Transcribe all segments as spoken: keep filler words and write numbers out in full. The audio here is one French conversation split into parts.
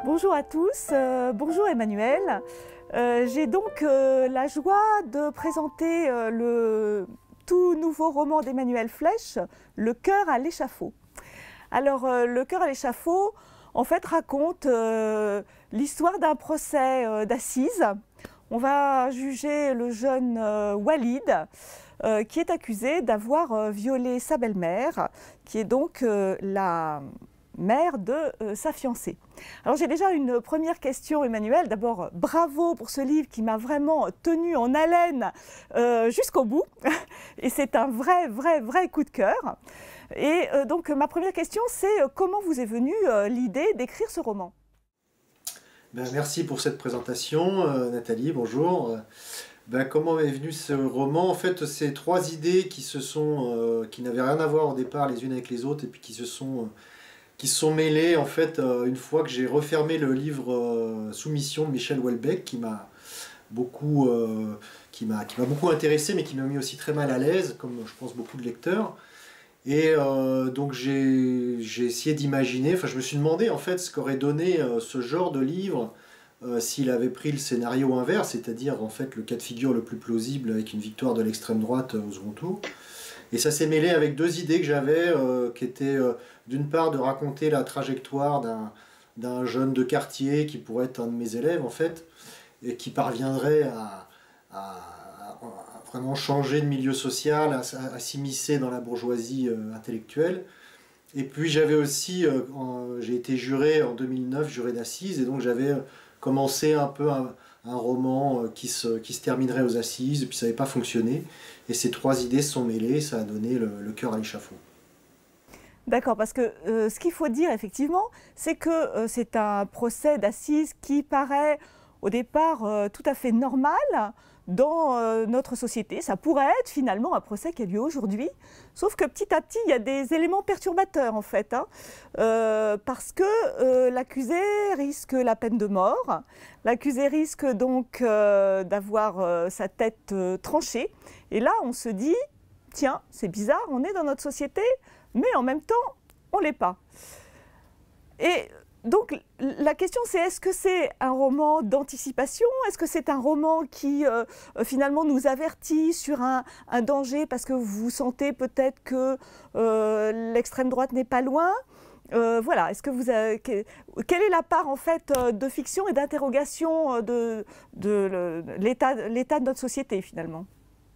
Bonjour à tous, euh, bonjour Emmanuel. Euh, J'ai donc euh, la joie de présenter euh, le tout nouveau roman d'Emmanuel Flech, Le cœur à l'échafaud. Alors, euh, Le cœur à l'échafaud, en fait, raconte euh, l'histoire d'un procès euh, d'assises. On va juger le jeune euh, Walid, euh, qui est accusé d'avoir euh, violé sa belle-mère, qui est donc euh, la mère de euh, sa fiancée. Alors j'ai déjà une première question, Emmanuel. D'abord, bravo pour ce livre qui m'a vraiment tenu en haleine euh, jusqu'au bout. Et c'est un vrai, vrai, vrai coup de cœur. Et euh, donc ma première question, c'est euh, comment vous est venue euh, l'idée d'écrire ce roman? Ben, merci pour cette présentation, euh, Nathalie, bonjour. Ben, comment est venu ce roman? En fait, c'est trois idées qui se sont, euh, qui n'avaient rien à voir au départ les unes avec les autres et puis qui se sont, euh, qui se sont mêlées en fait euh, une fois que j'ai refermé le livre euh, Soumission de Michel Houellebecq qui m'a beaucoup, euh, qui m'a, qui m'a beaucoup intéressé mais qui m'a mis aussi très mal à l'aise, comme je pense beaucoup de lecteurs. Et euh, donc j'ai j'ai essayé d'imaginer, enfin je me suis demandé en fait ce qu'aurait donné euh, ce genre de livre euh, s'il avait pris le scénario inverse, c'est-à-dire en fait le cas de figure le plus plausible avec une victoire de l'extrême droite euh, au second tour. Et ça s'est mêlé avec deux idées que j'avais, euh, qui étaient euh, d'une part de raconter la trajectoire d'un d'un jeune de quartier qui pourrait être un de mes élèves en fait, et qui parviendrait à, à vraiment changer de milieu social, à, à, à s'immiscer dans la bourgeoisie euh, intellectuelle. Et puis j'avais aussi, euh, j'ai été juré en deux mille neuf, juré d'assises, et donc j'avais commencé un peu un, un roman euh, qui, se, qui se terminerait aux assises, et puis ça n'avait pas fonctionné. Et ces trois idées se sont mêlées, ça a donné le, le cœur à l'échafaud. D'accord, parce que euh, ce qu'il faut dire effectivement, c'est que euh, c'est un procès d'assises qui paraît au départ euh, tout à fait normal dans euh, notre société. Ça pourrait être finalement un procès qui a lieu aujourd'hui, sauf que petit à petit, il y a des éléments perturbateurs en fait, hein, euh, parce que euh, l'accusé risque la peine de mort, l'accusé risque donc euh, d'avoir euh, sa tête euh, tranchée, et là on se dit, tiens, c'est bizarre, on est dans notre société, mais en même temps, on ne l'est pas. Et donc, la question, c'est est-ce que c'est un roman d'anticipation? Est-ce que c'est un roman qui, euh, finalement, nous avertit sur un, un danger parce que vous sentez peut-être que euh, l'extrême droite n'est pas loin? euh, Voilà, est-ce que vous avez, quelle est la part, en fait, de fiction et d'interrogation de, de, de l'état de notre société, finalement?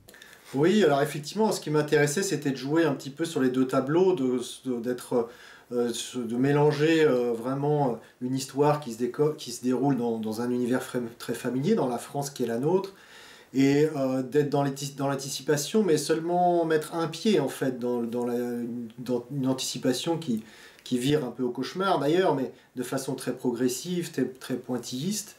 Oui, alors effectivement, ce qui m'intéressait, c'était de jouer un petit peu sur les deux tableaux, de, de, d'être, euh, de mélanger euh, vraiment une histoire qui se, déco qui se déroule dans, dans un univers très familier, dans la France qui est la nôtre, et euh, d'être dans l'anticipation, mais seulement mettre un pied en fait dans, dans, la, dans une anticipation qui, qui vire un peu au cauchemar d'ailleurs, mais de façon très progressive, très, très pointilliste.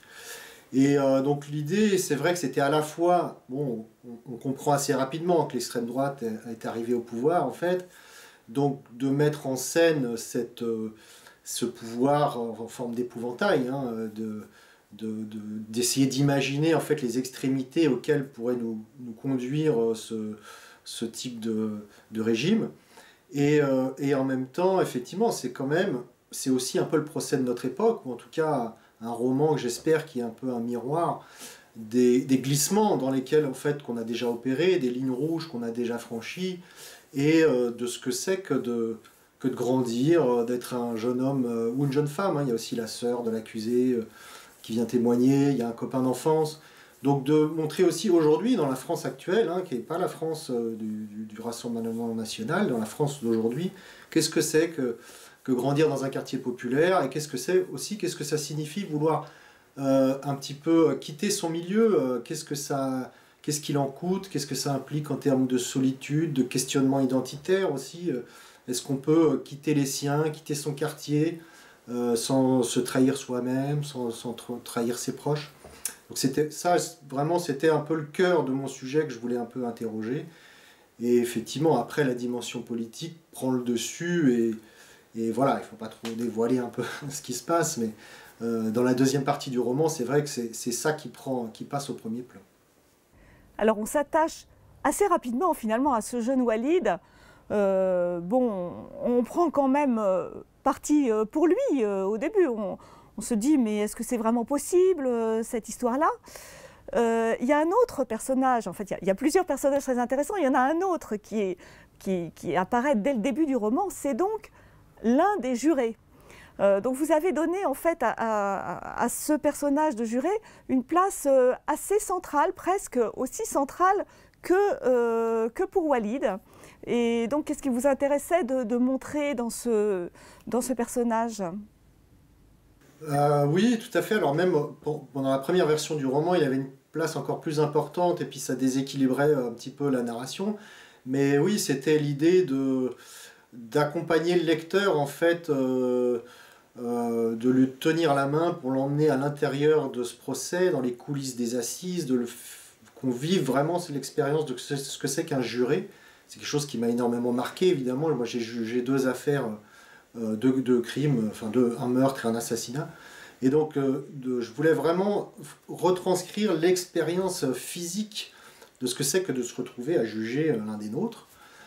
Et euh, donc l'idée, c'est vrai que c'était à la fois, bon, on, on comprend assez rapidement que l'extrême droite est, est arrivée au pouvoir en fait, donc de mettre en scène cette, euh, ce pouvoir en, en forme d'épouvantail, hein, de, de, de, d'essayer d'imaginer en fait les extrémités auxquelles pourrait nous, nous conduire ce, ce type de, de régime. Et, euh, et en même temps, effectivement, c'est quand même, c'est aussi un peu le procès de notre époque, ou en tout cas un roman que j'espère qui est un peu un miroir des, des glissements dans lesquels en fait qu'on a déjà opéré, des lignes rouges qu'on a déjà franchies, et euh, de ce que c'est que de, que de grandir, d'être un jeune homme euh, ou une jeune femme, hein. Il y a aussi la sœur de l'accusé euh, qui vient témoigner, il y a un copain d'enfance. Donc de montrer aussi aujourd'hui, dans la France actuelle, hein, qui n'est pas la France euh, du, du, du Rassemblement national, dans la France d'aujourd'hui, qu'est-ce que c'est que que grandir dans un quartier populaire, et qu'est-ce que c'est aussi, qu'est-ce que ça signifie vouloir euh, un petit peu quitter son milieu, euh, qu'est-ce que ça, qu'est-ce qu'il en coûte, qu'est-ce que ça implique en termes de solitude, de questionnement identitaire aussi, euh, est-ce qu'on peut quitter les siens, quitter son quartier, euh, sans se trahir soi-même, sans, sans trahir ses proches. Donc c'était ça, vraiment c'était un peu le cœur de mon sujet que je voulais un peu interroger, et effectivement après la dimension politique prend le dessus, et Et voilà, il ne faut pas trop dévoiler un peu ce qui se passe, mais euh, dans la deuxième partie du roman, c'est vrai que c'est ça qui, prend, qui passe au premier plan. Alors on s'attache assez rapidement finalement à ce jeune Walid. Euh, bon, on prend quand même euh, parti euh, pour lui euh, au début. On, on se dit mais est-ce que c'est vraiment possible euh, cette histoire-là? Euh, il y a un autre personnage, en fait il y, a, il y a plusieurs personnages très intéressants, il y en a un autre qui, est, qui, qui apparaît dès le début du roman, c'est donc l'un des jurés. Euh, donc vous avez donné en fait à, à, à ce personnage de juré une place euh, assez centrale, presque aussi centrale que, euh, que pour Walid. Et donc qu'est-ce qui vous intéressait de, de montrer dans ce, dans ce personnage? Euh, oui, tout à fait. Alors même pour- pendant la première version du roman, il avait une place encore plus importante et puis ça déséquilibrait un petit peu la narration. Mais oui, c'était l'idée de d'accompagner le lecteur en fait, euh, euh, de lui tenir la main pour l'emmener à l'intérieur de ce procès, dans les coulisses des assises, de le f- qu'on vive vraiment c'est l'expérience de ce ce que c'est qu'un juré. C'est quelque chose qui m'a énormément marqué évidemment. Moi j'ai jugé deux affaires euh, deux, deux crimes, enfin deux, un meurtre et un assassinat. Et donc, euh, de, je voulais vraiment retranscrire l'expérience physique de ce que c'est que de se retrouver à juger l'un des nôtres.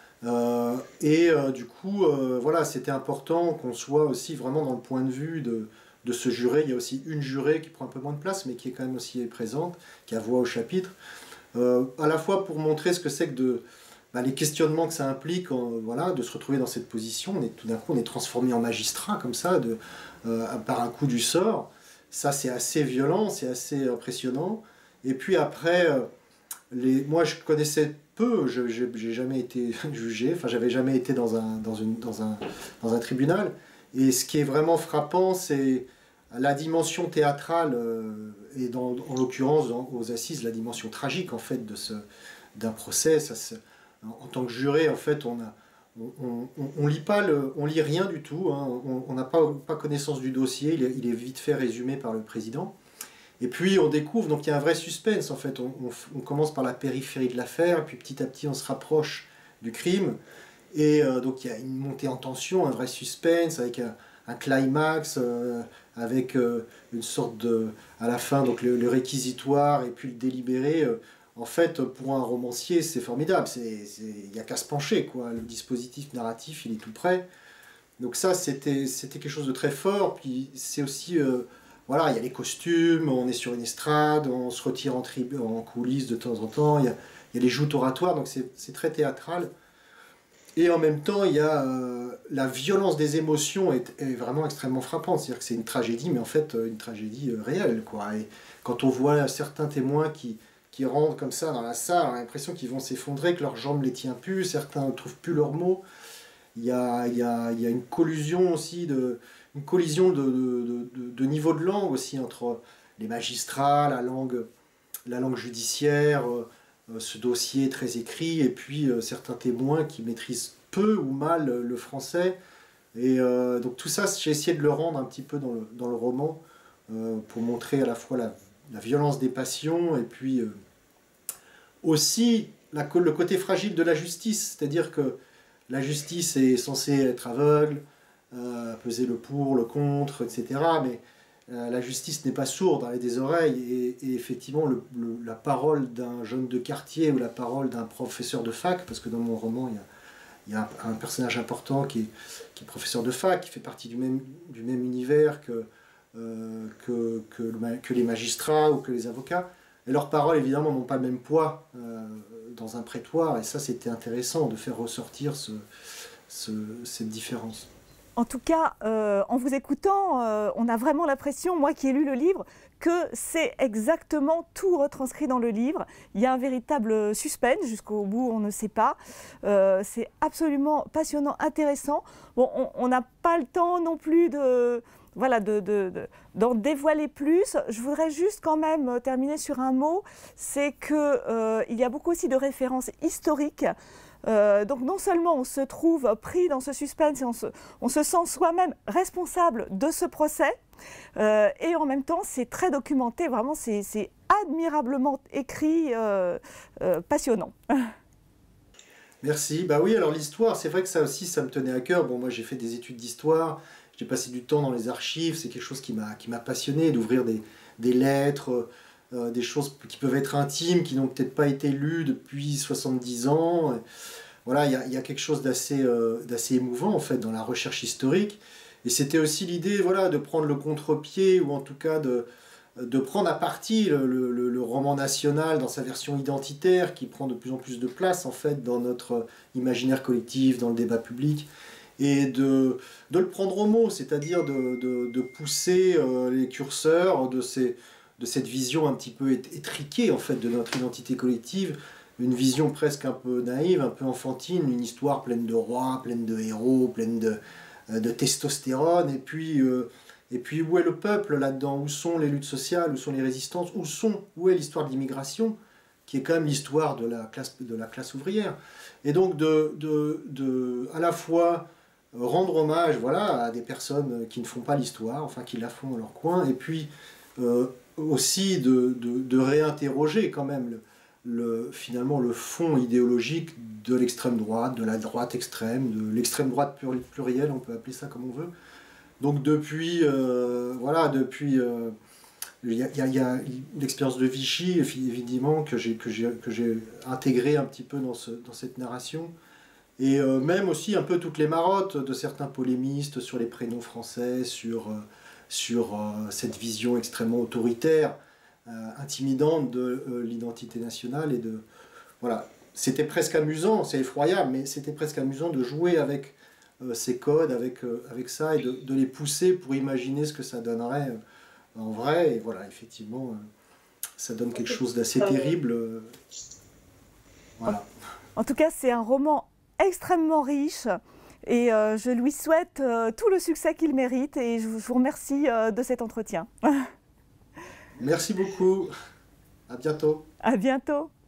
Euh, et euh, du coup, euh, voilà, c'était important qu'on soit aussi vraiment dans le point de vue de, de ce juré. Il y a aussi une jurée qui prend un peu moins de place, mais qui est quand même aussi présente, qui a voix au chapitre. Euh, à la fois pour montrer ce que c'est que de... Bah, les questionnements que ça implique, euh, voilà, de se retrouver dans cette position. On est, tout d'un coup, on est transformé en magistrat, comme ça, de, euh, par un coup du sort. Ça, c'est assez violent, c'est assez impressionnant. Et puis après, euh, les... moi, je connaissais peu, je n'ai jamais été jugé, enfin, j'avais jamais été dans un, dans, une, dans, un, dans un tribunal. Et ce qui est vraiment frappant, c'est la dimension théâtrale, euh, et dans, en l'occurrence, aux assises, la dimension tragique, en fait, de ce, d'un procès. Ça se, en tant que juré, en fait, on a, on, on, on lit pas le, on lit rien du tout. Hein, on n'a pas, pas connaissance du dossier. Il est, il est vite fait résumé par le président. Et puis on découvre, donc il y a un vrai suspense. En fait, on, on, on commence par la périphérie de l'affaire, puis petit à petit on se rapproche du crime. Et euh, donc il y a une montée en tension, un vrai suspense avec un, un climax, euh, avec euh, une sorte de, à la fin, donc le, le réquisitoire et puis le délibéré. Euh, En fait, pour un romancier, c'est formidable. Il n'y a qu'à se pencher, quoi. Le dispositif narratif, il est tout prêt. Donc ça, c'était quelque chose de très fort. Puis c'est aussi, euh, voilà, il y a les costumes, on est sur une estrade, on se retire en, tribu, en coulisses de temps en temps. Il y a, il y a les joutes oratoires, donc c'est très théâtral. Et en même temps, il y a euh, la violence des émotions est, est vraiment extrêmement frappante. C'est-à-dire que c'est une tragédie, mais en fait, une tragédie euh, réelle, quoi. Et quand on voit certains témoins qui qui rentrent comme ça dans la salle, on a l'impression qu'ils vont s'effondrer, que leurs jambes ne les tiennent plus, certains ne trouvent plus leurs mots. Il y a, il y a, il y a une collusion aussi, de, une collision de, de, de, de niveau de langue aussi entre les magistrats, la langue, la langue judiciaire, euh, ce dossier très écrit, et puis euh, certains témoins qui maîtrisent peu ou mal le français. Et euh, donc tout ça, j'ai essayé de le rendre un petit peu dans le, dans le roman, euh, pour montrer à la fois la, la violence des passions, et puis euh, aussi la, le côté fragile de la justice, c'est-à-dire que la justice est censée être aveugle, euh, peser le pour, le contre, et cetera. Mais euh, la justice n'est pas sourde, elle a des oreilles, et, et effectivement le, le, la parole d'un jeune de quartier ou la parole d'un professeur de fac, parce que dans mon roman il y a, il y a un, un personnage important qui est, qui est professeur de fac, qui fait partie du même, du même univers que, euh, que, que, le, que les magistrats ou que les avocats. Et leurs paroles, évidemment, n'ont pas le même poids euh, dans un prétoire. Et ça, c'était intéressant de faire ressortir ce, ce, cette différence. En tout cas, euh, en vous écoutant, euh, on a vraiment l'impression, moi qui ai lu le livre, que c'est exactement tout retranscrit dans le livre. Il y a un véritable suspense, jusqu'au bout on ne sait pas. Euh, c'est absolument passionnant, intéressant. Bon, on n'a pas le temps non plus de... Voilà, de, de, de, d'en dévoiler plus. Je voudrais juste quand même terminer sur un mot, c'est qu'il euh, y a beaucoup aussi de références historiques. Euh, donc non seulement on se trouve pris dans ce suspense et on se, on se sent soi-même responsable de ce procès, euh, et en même temps c'est très documenté, vraiment c'est admirablement écrit, euh, euh, passionnant. Merci. Bah oui, alors l'histoire, c'est vrai que ça aussi, ça me tenait à cœur. Bon, moi j'ai fait des études d'histoire. J'ai passé du temps dans les archives, c'est quelque chose qui m'a qui m'a passionné, d'ouvrir des, des lettres, euh, des choses qui peuvent être intimes, qui n'ont peut-être pas été lues depuis soixante-dix ans. Voilà, il y a, y a quelque chose d'assez euh, d'assez émouvant en fait dans la recherche historique. Et c'était aussi l'idée, voilà, de prendre le contre-pied, ou en tout cas de, de prendre à partie le, le, le roman national dans sa version identitaire, qui prend de plus en plus de place, en fait, dans notre imaginaire collectif, dans le débat public, et de, de le prendre au mot, c'est-à-dire de, de, de pousser euh, les curseurs de, ces, de cette vision un petit peu étriquée, en fait, de notre identité collective, une vision presque un peu naïve, un peu enfantine, une histoire pleine de rois, pleine de héros, pleine de, de testostérone, et puis, euh, et puis où est le peuple là-dedans? Où sont les luttes sociales? Où sont les résistances? Où, sont, où est l'histoire de l'immigration, qui est quand même l'histoire de la classe, de la classe ouvrière? Et donc de, de, de à la fois rendre hommage, voilà, à des personnes qui ne font pas l'histoire, enfin qui la font dans leur coin, et puis euh, aussi de, de, de réinterroger quand même le, Le, finalement le fond idéologique de l'extrême droite, de la droite extrême, de l'extrême droite plurielle, on peut appeler ça comme on veut. Donc depuis, euh, voilà, depuis, euh, il y a, y a l'expérience de Vichy, évidemment, que j'ai que j'ai que j'ai intégré un petit peu dans, ce, dans cette narration, et euh, même aussi un peu toutes les marottes de certains polémistes sur les prénoms français, sur, euh, sur euh, cette vision extrêmement autoritaire, Euh, intimidante de euh, l'identité nationale. Et de voilà, c'était presque amusant, c'est effroyable, mais c'était presque amusant de jouer avec euh, ces codes, avec, euh, avec ça, et de, de les pousser pour imaginer ce que ça donnerait euh, en vrai. Et voilà, effectivement, euh, ça donne quelque chose d'assez terrible. Euh, voilà. En, en tout cas, c'est un roman extrêmement riche, et euh, je lui souhaite euh, tout le succès qu'il mérite, et je, je vous remercie euh, de cet entretien. Merci beaucoup. À bientôt. À bientôt.